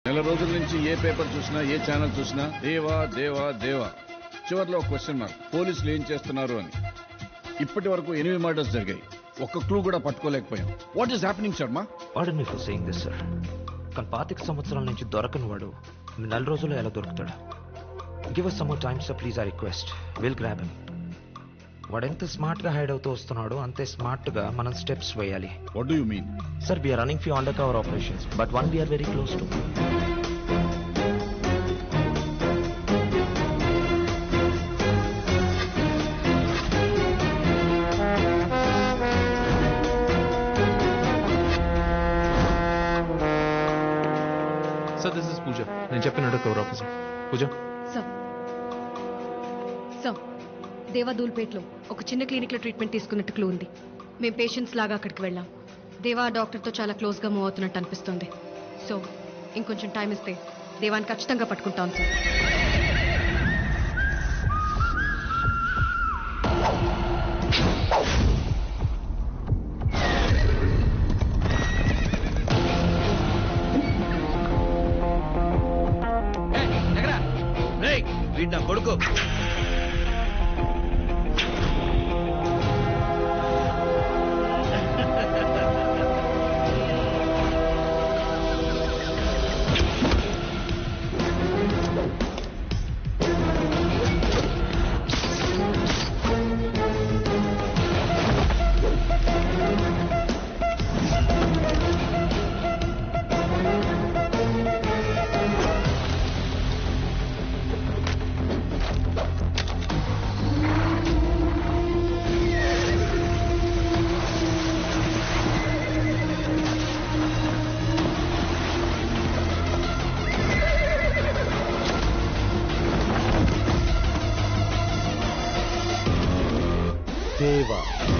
నెల రోజుల నుంచి ఏ పేపర్ చూసినా ఏ ఛానల్ చూసినా దేవా దేవా దేవా. చివరిలో క్వశ్చన్ మార్క్, పోలీసులు ఏం చేస్తున్నారు అని. ఇప్పటి వరకు 8 మర్డర్స్ జరిగాయి, ఒక్క క్లూ కూడా పట్టుకోలేకపోయాం. What is happening Sharma? Pardon me for saying this sir. కానీ 25 సంవత్సరాల నుంచి దొరకని వాడు 4 రోజుల్లో ఎలా దొరుకుతాడు? Give us some more time sir, please, I request. We'll grab him. వాడు ఎంత స్మార్ట్ గా హైడ్ అవుతూ వస్తున్నాడో అంతే స్మార్ట్ గా మనం స్టెప్స్ వేయాలి. What do you mean? Sir, we are running few undercover operations, but one we are very close to. Sir, this is Pooja. నేను చెప్పిన undercover officer. Pooja. Sir sir, దేవాదూల్పేట్లో ఒక చిన్న క్లినిక్లో ట్రీట్మెంట్ తీసుకున్నట్టు క్లూ ఉంది. మేము పేషెంట్స్ లాగా అక్కడికి వెళ్ళాం. దేవా డాక్టర్తో చాలా క్లోజ్గా మూవ్ అవుతున్నట్టు అనిపిస్తుంది. సో ఇంకొంచెం టైం ఇస్తే దేవాన్ని ఖచ్చితంగా పట్టుకుంటాం సార్. వీడిన కొడుకు. దేవా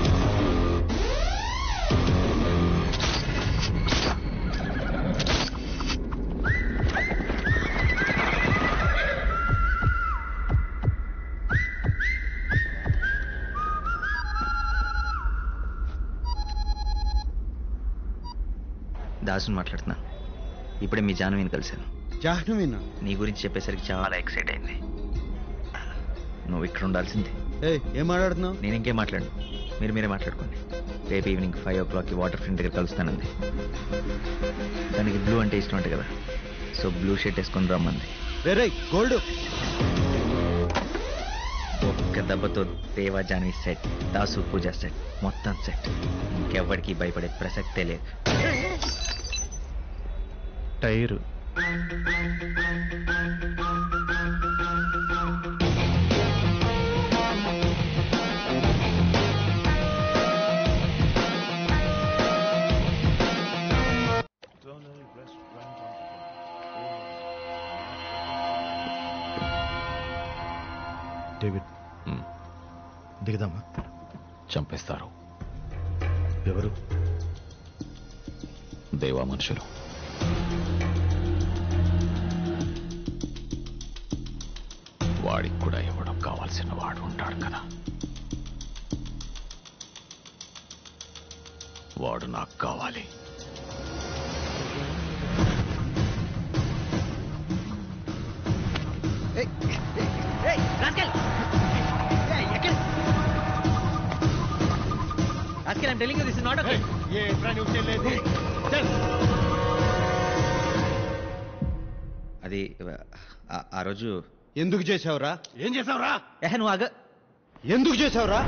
దాసుని మాట్లాడుతున్నా. ఇప్పుడే మీ జాహ్నవిని కలిశాను. జాహ్నవీనా? నీ గురించి చెప్పేసరికి చాలా ఎక్సైట్ అయింది. నువ్వు ఇక్కడ ఉండాల్సింది. ఏం మాట్లాడుతున్నావు? నేను ఇంకేం మాట్లాడు, మీరే మాట్లాడుకోండి. రేపు ఈవినింగ్ 5 o'clock వాటర్ ఫ్రంట్ దగ్గర కలుస్తానంది. దానికి బ్లూ అంటే ఇష్టం అంటే కదా, సో బ్లూ షర్ట్ వేసుకొని రమ్మంది. రే గోల్డ్. ఒక్క దెబ్బతో దేవా జాన్వి సెట్, దాసు పూజ సెట్, మొత్తం సెట్. ఇంకెవ్వడికి భయపడే ప్రసక్తే లేదు. టైరు. డేవిడ్, దిగదామా? చంపేస్తారు. ఎవరు? దేవా మనుషులు. వాడికి కూడా ఇవ్వడం కావాల్సిన వాడు ఉంటాడు కదా, వాడు నాకు కావాలి. అది ఆ రోజు ఎందుకు చేసావురా? ఏం చేసావురా? నువ్వు ఆగ. ఎందుకు చేసావురా?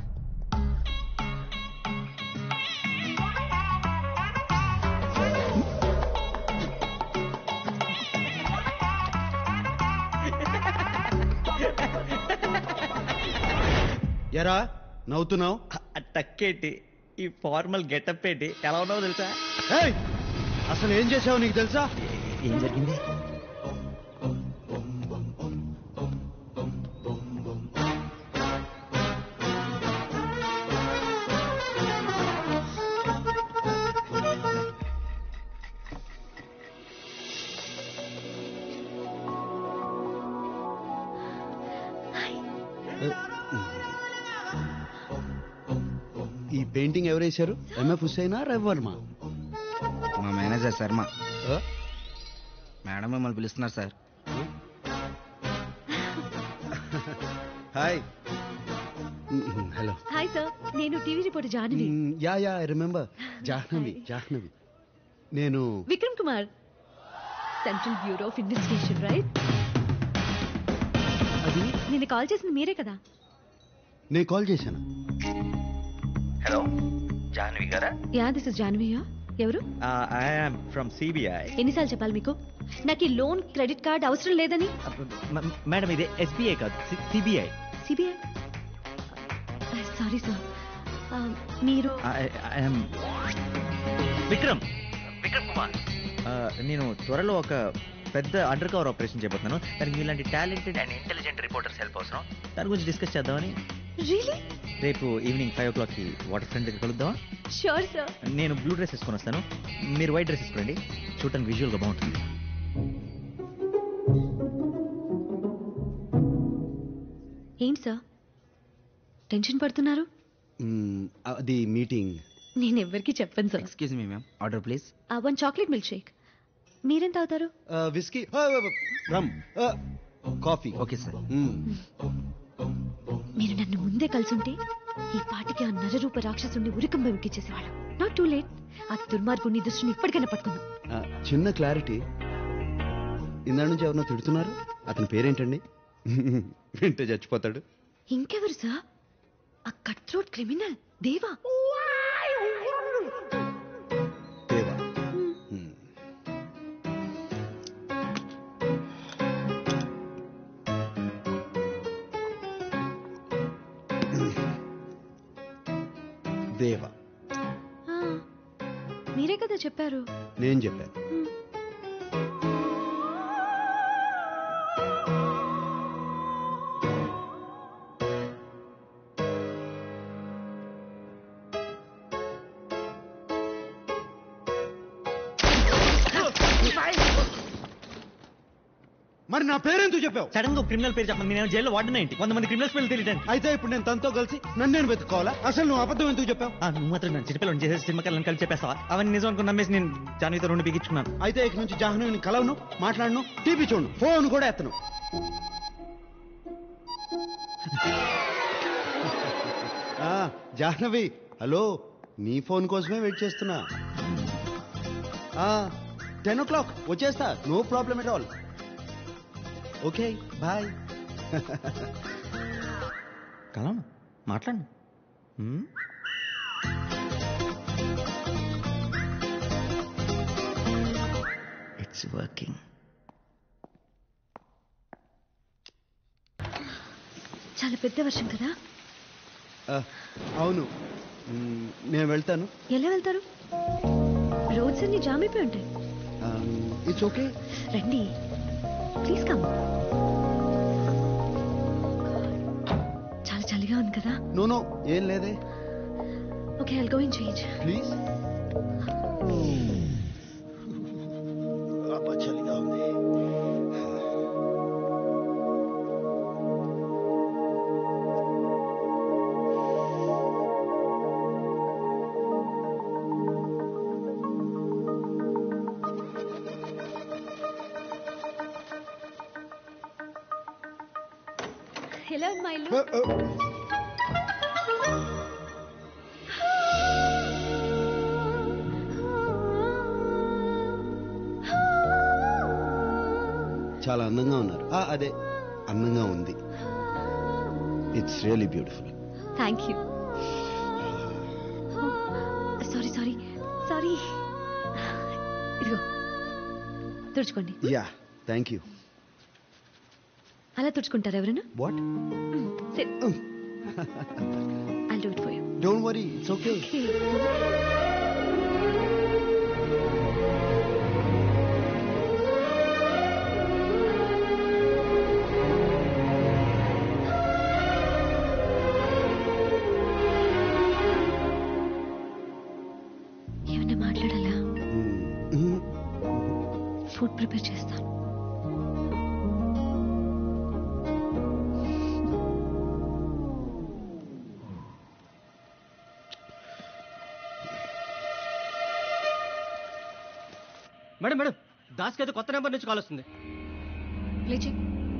ఎరా నవ్వుతున్నావు? టక్కేటి, ఈ ఫార్మల్ గెటప్ ఏంటి, ఎలా ఉన్నావు తెలుసా? అసలు ఏం చేసావు నీకు తెలుసా? ఏం జరిగింది? ఈ పెయింటింగ్ ఎవరు వేశారు? ఎంఎఫ్ హుస్సేనా, రవివర్మ? మా మేనేజర్ శర్మ. మేడం మిమ్మల్ని పిలుస్తున్నారు sir. Hi. Hello. Hi sir, నేను TV reporter Jahnavi. Yeah I remember. Jahnavi. నేను Vikram Kumar, central bureau of investigation, right? అది నేను కాల్ చేసింది మీరే కదా? నేను కాల్ చేశాను. హలో, జాహ్నవి గారా? యా, దిస్ ఇస్ జాహ్నవియా. ఎవరు? I am from CBI. ఎన్నిసార్లు చెప్పాలి మీకు నాకు ఈ లోన్ క్రెడిట్ కార్డ్ అవసరం లేదని? మేడం ఇది ఎస్బీఐ కాదు, సిబిఐ. సిబిఐ. సారీ సార్, మీరు విక్రమ్ కుమార్. నేను త్వరలో ఒక పెద్ద అండర్ కవర్ ఆపరేషన్ చేయబోతున్నాను. దానికి మీలాంటి talented and intelligent reporters help అవసరం. దాని గురించి డిస్కస్ చేద్దామని. రియలీ? రేపు ఈవినింగ్ 5 o'clockకి వాటర్ ఫ్రంట్ దగ్గర కలుద్దామా? Sure sir. నేను బ్లూ డ్రెస్ వేసుకొని వస్తాను, మీరు వైట్ డ్రెస్ వేసుకోండి. చూడటానికి విజువల్గా బాగుంటుంది. ఏంటి సార్ టెన్షన్ పడుతున్నారు? అది మీటింగ్. నేను ఎవరికి చెప్పను sir. Excuse me ma'am, order please. 1 chocolate milk shake. మీరేం తాగుతారు? Whisky, rum, coffee. Okay sir. మీరు నన్ను ముందే కలిసుంటే ఈ పాటికి ఆ నరరూప రాక్షసుని ఉరికం వెంకిచ్చేసేవాళ్ళం. Not too late. ఆ దుర్మార్గుని దృష్టిని ఇప్పటికైనా పట్టుకుందాం. చిన్న క్లారిటీ, ఇందా నుంచి ఎవరినో తిడుతున్నారు. అతని పేరేంటండి? వింటే చచ్చిపోతాడు. ఇంకెవరు సార్? ఆ కట్ థ్రోట్ క్రిమినల్ దేవా. దేవా. దేవా. మీరే కదా చెప్పారు. నేను చెప్పాను. మరి నా పేరెందుకు చెప్పావు? సడన్ గా క్రిమినల్ పేరు చెప్పండి. నేను జైల్లో వాడిన ఏంటి? 100 మంది క్రిమినల్స్ పేర్లు తెలియదండి. అయితే ఇప్పుడు నేను తనతో కలిసి నన్ను నేను వెతుక్కోవాలా? అసలు నువ్వు అబద్ధం ఎందుకు చెప్పావు? నువ్వు మాత్రం నన్ను చిన్నపిల్లని చేసేసి సినిమా కళ్ళని కలిసి చెప్పేస్తావా? అవన్నీ నిజం అనుకుని నమ్మేసి నేను జాన్వితో 2 బిగించుకున్నాను. అయితే ఇక నుంచి జాహ్నవిని కలవను, మాట్లాడను, టీవీ చూడను, ఫోన్ కూడా ఎత్తను. జాహ్నవి, హలో, నీ ఫోన్ కోసమే వెయిట్ చేస్తున్నా. 10 o'clock వచ్చేస్తా, no problem at all. Okay, bye. కలవను, మాట్లాడను. It's working. చాలా పెద్ద వర్షం కదా? అవును, నేను వెళ్తాను. ఎలా వెళ్తారు? రోడ్స్ అన్ని జామ్ అయిపోయి ఉంటాయి. It's okay. రండి, ప్లీజ్ కమ్. చాలా చలిగా ఉంది కదా? నో ఏం లేదే. Okay, I'll go in change. Please. అబ్బా, చలిగా ఉంది. Hello, my love. చాలా అందంగా ఉన్నారు. అదే, అందంగా ఉంది. It's really beautiful. Thank you. Sorry sorry sorry. ఇదిగో తుడుచుకోండి. Yeah, thank you. అలా తుడుచుకుంటారు ఎవరైనా? What? Sit. I'll do it for you. Don't worry, it's okay. Okay. ఏమన్నా మాట్లాడాలా? ఫుడ్ ప్రిపేర్ చేస్తాను. దాస్కి అయితే కొత్త నెంబర్ నుంచి కాల్ వస్తుంది. లేచి.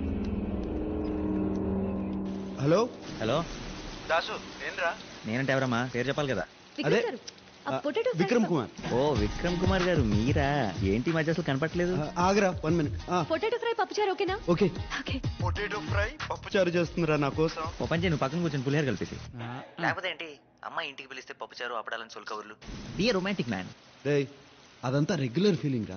హలో హలో దాసు ఏంట్రా? నేనంటే ఎవరమ్మా? పేరు చెప్పాలి కదా. విక్రమ్ అదే. గారు, ఆ పొటాటో విక్రమ్ కుమార్. ఓ విక్రమ్ కుమార్ గారు మీరా? ఏంటి ఈ మధ్య అసలు కనపట్లేదు. ఆగరా 1 minute. పొటాటో ఫ్రై పప్పుచారు ఓకేనా? ఓకే. ఓకే. పొటాటో ఫ్రై పప్పుచారు చేస్తుందిరా నా కోసం. ఓ పని చేయి, నువ్వు పక్కన కూర్చొని పులిహార కలిపేసి. లేకపోతే ఏంటి అమ్మాయి ఇంటికి పిలిస్తే పప్పుచారు అప్పడాలని సొల్కవర్లు. Be a romantic man. రేయ్ అదంతా రెగ్యులర్ ఫీలింగ్ రా.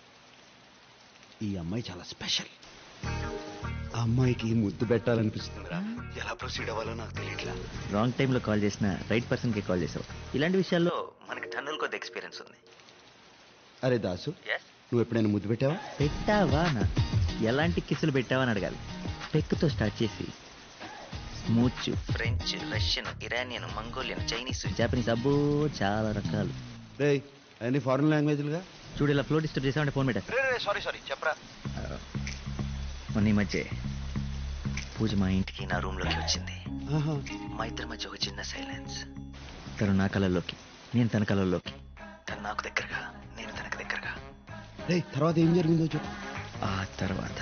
ఈ అమ్మాయి చాలా స్పెషల్. ఆ అమ్మాయికి ముద్దు పెట్టాలనిపిస్తుందిరా. ఎలా ప్రొసీడ్ అవ్వాలో నాకు తెలియట్లా. రాంగ్ టైంలో కాల్ చేసిన రైట్ పర్సన్కి కాల్ చేసావు. ఇలాంటి విషయాల్లో మనకి టన్నుల కొద్ది ఎక్స్పీరియన్స్ ఉంది. అరే దాసు, నువ్వు ఎప్పుడైనా ముద్దు పెట్టావా? పెట్టావా నా? ఎలాంటి కిస్సులు పెట్టావా అని అడగాలి. పెక్కుతో స్టార్ట్ చేసి smooch, French, Russian, Iranian, Mongolian, Chinese, Japanese, అబ్బో చాలా రకాలు. రేయ్ అన్ని ఫారెన్ లాంగ్వేజ్లుగా. చూడు ఇలా ఫ్లో డిస్టర్బ్ చేసామంటే ఫోన్ పెట్టా. సారీ చెప్పరా. మొన్న ఈ మధ్య పూజ మా ఇంటికి నా రూమ్లోకి వచ్చింది. ఆహా. మా ఇద్దరి మధ్య ఒక చిన్న సైలెన్స్. తను నా కళల్లోకి, నేను తన కళల్లోకి. తను నాకు దగ్గరగా, నేను తనకు దగ్గరగా. రేయ్ తర్వాత ఏం జరిగిందో చెప్పు. ఆ తర్వాత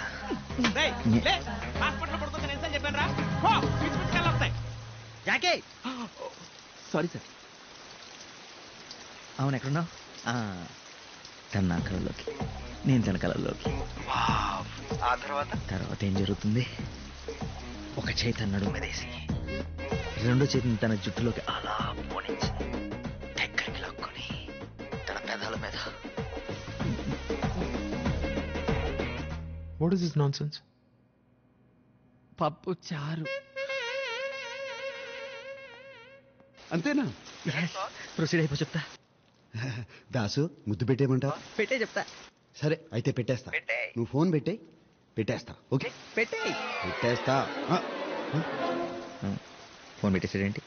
సారీ సార్. అవును ఎక్కడున్నావు? తను నా కళల్లోకి, నేను తన కళల్లోకి. ఆ తర్వాత ఏం జరుగుతుంది? ఒక చేయి తన నడుము మీదేసి రెండో చేతిని తన జుట్టులోకి అలా పోనించి దగ్గరికి లాక్కొని తన పెదాల మీద. What is this nonsense? పప్పు చారు. అంతేనా? ప్రొసీడ్ అయిపో చెప్తా. దాసు ముద్దు పెట్టేయమంటావా? పెట్టే చెప్తా. సరే అయితే పెట్టేస్తా. పెట్టేయ్. నువ్వు ఫోన్ పెట్టేయ్, పెట్టేస్తా. ఓకే పెట్టే. పెట్టేస్తా. ఫోన్ పెట్టేసాడేంటి?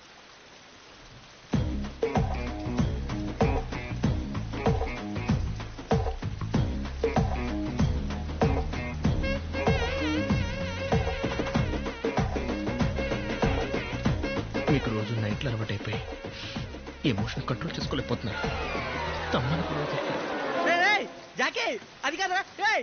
మీకు రోజు నైట్లు అలవాటు అయిపోయి ఎమోషన్ కంట్రోల్ చేసుకోలేకపోతున్నారు. తమ్మని కూడా చెప్పారు. జాకే అది కాదురా.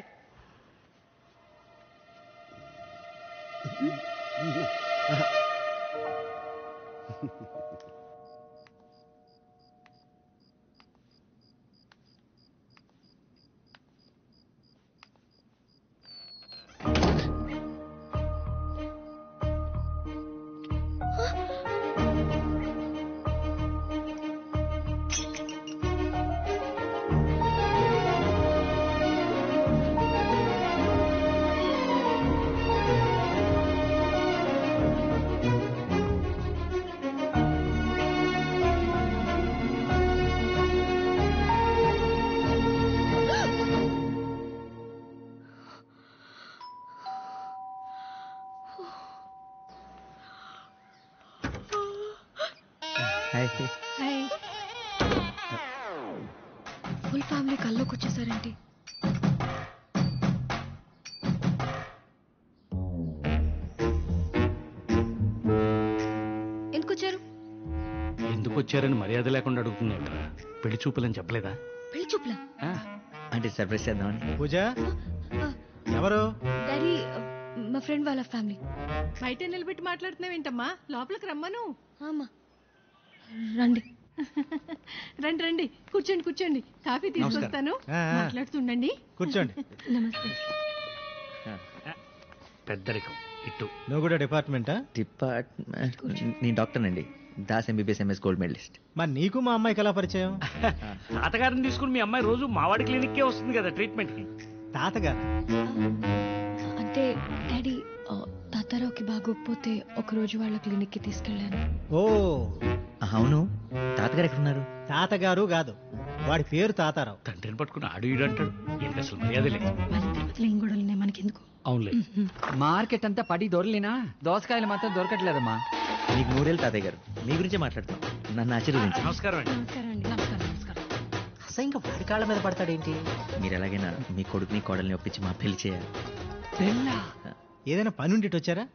ఫుల్ ఫ్యామిలీ కల్లోకి వచ్చేసారేంటి? ఎందుకు వచ్చారు? ఎందుకు వచ్చారని మర్యాద లేకుండా అడుగుతుంది. పెళ్లి చూపులని చెప్పలేదా? పెళ్లి చూపులా? అంటే సర్ప్రైజ్ చేద్దామని. పూజ ఎవరు? డాడీ మా ఫ్రెండ్ వాళ్ళ ఫ్యామిలీ. బయట నిలబెట్టి మాట్లాడుతున్నావేంటమ్మా? లోపలికి రమ్మను. అమ్మా రండి. రండి రండి, కూర్చోండి కూర్చోండి. కాఫీ తీసుకొస్తాను, మాట్లాడుతుండండి. కూర్చోండి. నమస్తే. పెద్దరికం ఇటు. నువ్వు కూడా డిపార్ట్మెంటా? డిపార్ట్మెంట్. నేను డాక్టర్ అండి. Das MBBS MS gold medalist. మరి నీకు మా అమ్మాయికి ఎలా పరిచయం? తాతగారిని తీసుకుని మీ అమ్మాయి రోజు మావాడి క్లినిక్కే వస్తుంది కదా ట్రీట్మెంట్ కి. తాతగారు అంటే డాడీ తాతారావుకి బాగోకపోతే ఒకరోజు వాళ్ళ క్లినిక్కి తీసుకెళ్ళాను. ఓ అవును, తాతగారు ఎక్కడున్నారు? తాతగారు కాదు, వాడి పేరు తాతారావు. తండ్రిని పట్టుకుని ఆడు ఈడు అంటాడు. ఏంటి అసలు మర్యాద లేదు. వాళ్ళ తిరుపతిలో ఏం గొడవలున్నాయి మనకెందుకు? అవునులే. మార్కెట్ అంతా పడి దొరలేనా? దోసకాయలు మాత్రం దొరకట్లేదమ్మా. మీకు 3 ఏళ్ళు తాతయ్య గారు. మీ గురించే మాట్లాడతాం. నన్ను ఆశీర్వదించండి. నమస్కారం అండి. నమస్కారం అండి. నమస్కారం నమస్కారం. ఇంకా వాడి కాళ్ళ మీద పడతాడేంటి? మీరు ఎలాగైనా మీ కొడుకుని కోడల్ని ఒప్పించి మా పెళ్లి చేయాలి. పెళ్ళా? ఏదైనా పని ఉండి వచ్చారా?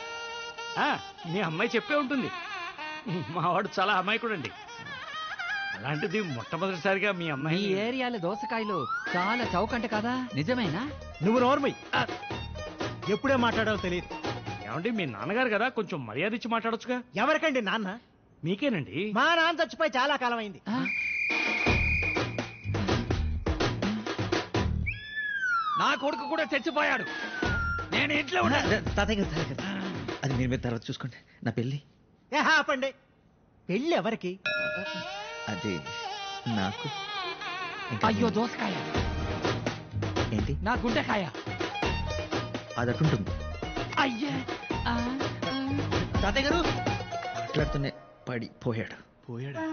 మీ అమ్మాయి చెప్పే ఉంటుంది. మావాడు చాలా అమాయకుడు అండి. అలాంటిది మొట్టమొదటిసారిగా మీ మీ అమ్మాయి ఏరియాలో దోసకాయలు చాలా చౌకంట కదా, నిజమేనా? నువ్వు నోర్మై ఎప్పుడే మాట్లాడాలో తెలియదు. ఏమండి మీ నాన్నగారు కదా, కొంచెం మర్యాద ఇచ్చి మాట్లాడొచ్చుగా. ఎవరికండి నాన్న? మీకేనండి. మా నాన్న చచ్చిపోయి చాలా కాలం అయింది. నా కొడుకు కూడా చచ్చిపోయాడు. నేను ఇంట్లో ఉన్నా. తాతయ్య గారు అది మీరు తర్వాత చూసుకోండి. నా పెళ్ళి ఆపండి. పెళ్ళి ఎవరికి? అది నాకు. అయ్యో దోసకాయ ఏంటి? నా గుండెకాయ. అది అటుంటుంది. అయ్యే తాతయ్య గారు మాట్లాడుతూనే పడిపోయాడు. పోయాడా?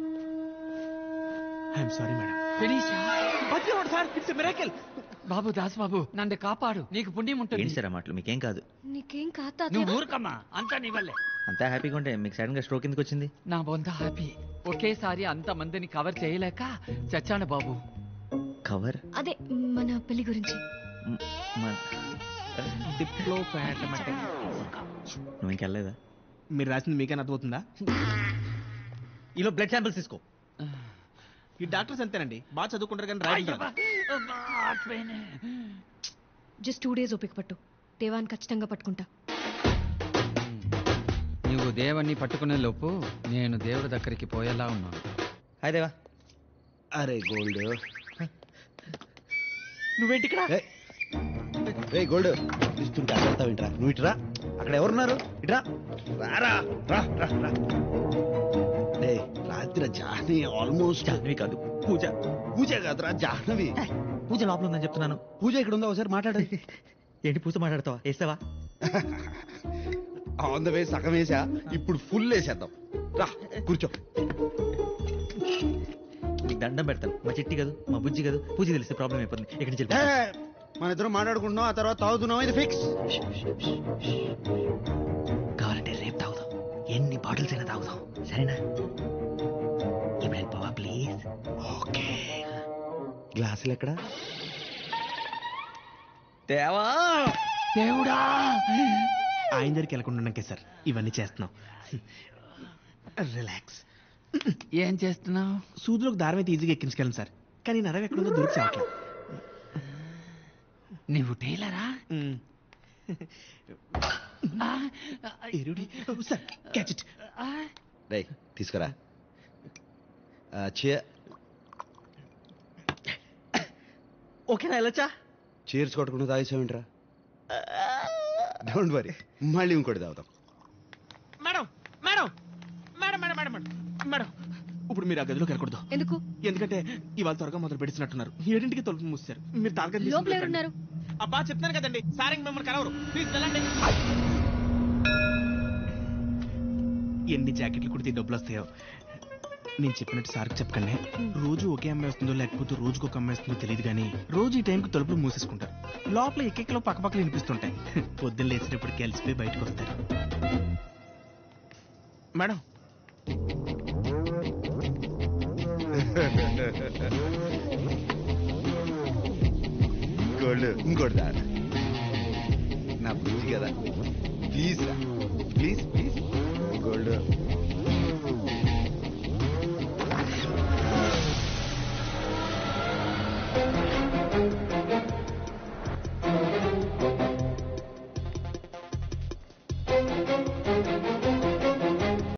I'm sorry madam. Sir, it's miracle. బాబు దాస్ బాబు, నన్ను కాపాడు, నీకు పుణ్యం ఉంటుంది. ఏంటి సార్ ఆ మాటలు? మీకేం కాదు. నీకేం కాదు నువ్వు ఊరుకమ్మా, అంతా నీ వల్లే. అంతా హ్యాపీగా ఉంటే మీకు సడన్ గా స్ట్రోక్ ఎందుకు వచ్చింది? నా బొంద హ్యాపీ. ఒకేసారి అంత మందిని కవర్ చేయలేక చచ్చాను బాబు. కవర్? అదే మన పెళ్లి గురించి. నువ్వు ఇంకెళ్ళలేదా? మీరు రాసింది మీకైనా అర్థమవుతుందా? ఈలో బ్లడ్ శాంపిల్స్ తీసుకో. ఈ డాక్టర్స్ అంతేనండి, బాగా చదువుకుంటారు కానీ రాయడం రాదు. జస్ట్ 2 days ఓపిక పట్టు, దేవాన్ని ఖచ్చితంగా పట్టుకుంటా. నువ్వు దేవుణ్ణి పట్టుకునే లోపు నేను దేవుడి దగ్గరికి పోయేలా ఉన్నాను. హాయ్ దేవా. అరే గోల్డ్, నువ్వేంటి ఇక్కడ? రే గోల్డ్, ఇస్తుంటే అడతావేంట్రా? నువ్వు ఇటురా. అక్కడ ఎవరున్నారు? ఇట్రా. రారా, రా రా రా. రే రాత్రి జాహ్నవి ఆల్మోస్ట్. జాహ్నవి కాదు, పూజ. పూజ కాదురా, జాహ్నవి. పూజ లోపల ఉందని చెప్తున్నాను. పూజ ఇక్కడ ఉందా? ఒకసారి మాట్లాడు. ఏంటి పూజ మాట్లాడతావా? వేస్తావా? ఆన్ ద వే సగం వేసా, ఇప్పుడు ఫుల్ వేసేద్దాం. రా కూర్చో. నీకు దండం పెడతాను. మా చిట్టి కాదు, మా బుజ్జి కాదు. పూజ తెలిస్తే ప్రాబ్లం అయిపోతుంది. ఇక్కడి నుంచి ఏ, మన ఇద్దరం మాట్లాడుకుంటున్నాం, ఆ తర్వాత తాగుతున్నాం. ఇది ఫిక్స్. కావాలంటే రేపు తాగుదాం, ఎన్ని బాటిల్స్ అయినా తాగుదాం, సరేనా? ఇప్పుడు వెళ్ళిపోవా ప్లీజ్? ఓకే. గ్లాసులు ఎక్కడ? దేవా దేవుడా, ఆయన దగ్గరికి వెళ్ళకుండా ఉన్నాకే సార్ ఇవన్నీ చేస్తున్నాం. రిలాక్స్. ఏం చేస్తున్నావు? సూదులోకి దారం అయితే ఈజీగా ఎక్కించగలను సార్, కానీ నరం ఎక్కడుందో దొరికి చావట్లేదు. నువ్వు టైలరా? Sir catch it. రే తీసుకురా. ఓకేనా? వెళ్ళొచ్చా? చీర్స్ కొట్టకుండా తాగేసావేంట్రా? డోంట్ వరీ, మళ్ళీ ఇంకోటి తాగుతాం. Madam madam madam madam madam madam, ఇప్పుడు మీరు ఆ గదిలోకి వెళ్ళకూడదు. ఎందుకు? ఎందుకంటే ఇవాళ త్వరగా మొదలు పెడుతున్నట్టున్నారు. 7ంటికి తలుపు మూసారు. మీరు తారగది లోపల ఎవరున్నారు? అబ్బా చెప్తాను కదండి, సారింగ్ మిమ్మల్ని కలవరు. ప్లీజ్ వెళ్ళండి. ఎన్ని జాకెట్లు కుడితే డబ్బులు వస్తాయో. నేను చెప్పినట్టు సార్కి చెప్పకండి. రోజు ఒకే అమ్మాయి వస్తుందో లేకపోతే రోజుకు ఒక అమ్మాయి వస్తుందో తెలియదు, కానీ రోజు ఈ టైంకి తలుపులు మూసేసుకుంటారు. లోపల ఎక్కెక్కలో పక్కపక్కలు వినిపిస్తుంటాయి. పొద్దున్న లేచేటప్పుడు కలిసిపోయి బయటకు వస్తారు. మేడం గోల్డ్, ఇంకోటి దా. నా బుద్ధి కదా, ప్లీజ్ రా, ప్లీజ్ ప్లీజ్ గోల్డ్.